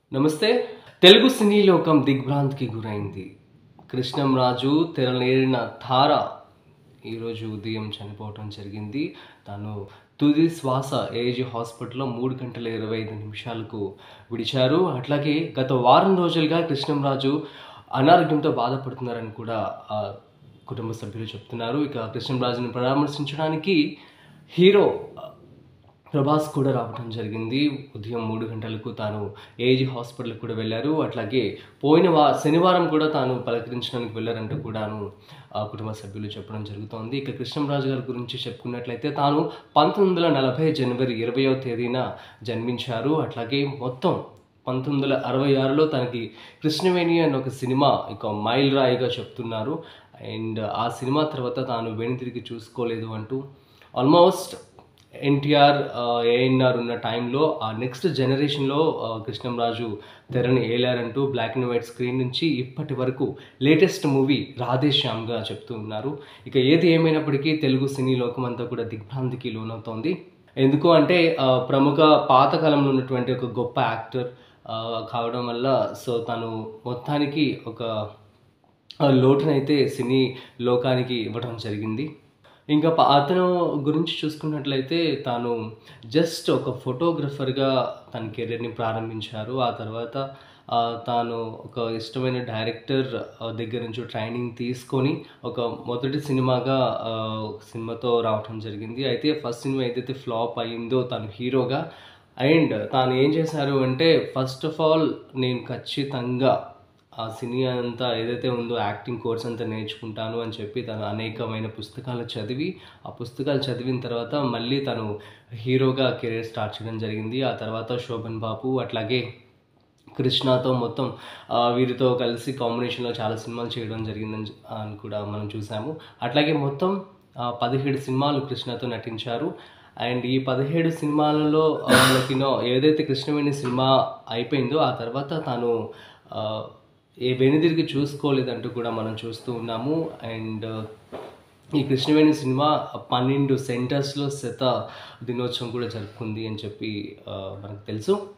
నమస్తే. తెలుగు సినీ లోకం దిగ్భ్రాంతికి గురైంది. కృష్ణంరాజు తెరలేరిన తార ఈరోజు ఉదయం చనిపోవటం జరిగింది. తను తుది శ్వాస ఏజీ హాస్పిటల్లో 3 గంటల 25 నిమిషాలకు విడిచారు. అట్లాగే గత వారం రోజులుగా కృష్ణంరాజు అనారోగ్యంతో బాధపడుతున్నారని కూడా కుటుంబ సభ్యులు చెప్తున్నారు. ఇక కృష్ణంరాజుని పరామర్శించడానికి హీరో ప్రభాస్ కూడా రావడం జరిగింది. ఉదయం 3 గంటలకు తాను ఏజీ హాస్పిటల్కి కూడా వెళ్ళారు. అట్లాగే శనివారం కూడా తాను పలకరించడానికి వెళ్ళారంటూ కూడాను కుటుంబ సభ్యులు చెప్పడం జరుగుతోంది. ఇక కృష్ణంరాజు గారి గురించి చెప్పుకున్నట్లయితే తాను 1940 జనవరి 20వ తేదీన జన్మించారు. అట్లాగే మొత్తం 1966లో తనకి కృష్ణవేణి అన్న ఒక సినిమా ఇక మైల్ రాయిగా చెప్తున్నారు. అండ్ ఆ సినిమా తర్వాత తాను వెనుతిరిగి చూసుకోలేదు అంటూ ఆల్మోస్ట్ ఎన్టీఆర్, ఏఎన్ఆర్ ఉన్న టైంలో ఆ నెక్స్ట్ జనరేషన్లో కృష్ణంరాజు తెరని ఏలారంటూ బ్లాక్ అండ్ వైట్ స్క్రీన్ నుంచి ఇప్పటి వరకు లేటెస్ట్ మూవీ రాధేశ్యామ్గా చెప్తూ ఉన్నారు. ఇక ఏది ఏమైనప్పటికీ తెలుగు సినీ లోకం అంతా కూడా దిగ్భ్రాంతికి లోనవుతోంది. ఎందుకు అంటే ప్రముఖ పాతకాలంలో ఉన్నటువంటి ఒక గొప్ప యాక్టర్ కావడం వల్ల సో తను మొత్తానికి ఒక లోటునైతే సినీ లోకానికి ఇవ్వడం జరిగింది. ఇంకా అతను గురించి చూసుకున్నట్లయితే తాను జస్ట్ ఒక ఫోటోగ్రఫర్గా తన కెరీర్ని ప్రారంభించారు. ఆ తర్వాత తాను ఒక ఇష్టమైన డైరెక్టర్ దగ్గర నుంచి ట్రైనింగ్ తీసుకొని ఒక మొదటి సినిమాతో రావడం జరిగింది. అయితే ఫస్ట్ సినిమా ఏదైతే ఫ్లాప్ అయిందో తను హీరోగా, అండ్ తాను ఏం చేశారు అంటే ఫస్ట్ ఆఫ్ ఆల్ నేను ఖచ్చితంగా ఆ సినీ అంతా ఏదైతే ఉందో యాక్టింగ్ కోర్స్ అంతా నేర్చుకుంటాను అని చెప్పి తను అనేకమైన పుస్తకాలు చదివి ఆ పుస్తకాలు చదివిన తర్వాత మళ్ళీ తను హీరోగా కెరీర్ స్టార్ట్ చేయడం జరిగింది. ఆ తర్వాత శోభన్ బాబు అట్లాగే కృష్ణతో మొత్తం వీరితో కలిసి కాంబినేషన్లో చాలా సినిమాలు చేయడం జరిగిందని అని కూడా మనం చూసాము. అట్లాగే మొత్తం 17 సినిమాలు కృష్ణతో నటించారు. అండ్ ఈ 17 సినిమాలలో మనకినో ఏదైతే కృష్ణవేణి సినిమా అయిపోయిందో ఆ తర్వాత తాను వెనుదిరిగి చూసుకోలేదంటూ కూడా మనం చూస్తూ ఉన్నాము. అండ్ ఈ కృష్ణవేణి సినిమా 12 సెంటర్స్లో దినోత్సవం కూడా జరుపుకుంది అని చెప్పి మనకు తెలుసు.